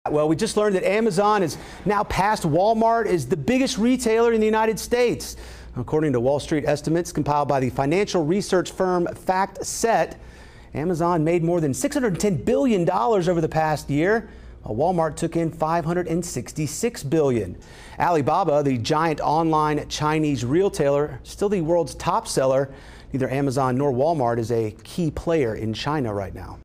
Well, we just learned that Amazon is now past Walmart as the biggest retailer in the United States. According to Wall Street estimates compiled by the financial research firm FactSet, Amazon made more than $610 billion over the past year, while Walmart took in $566 billion. Alibaba, the giant online Chinese retailer, still the world's top seller. Neither Amazon nor Walmart is a key player in China right now.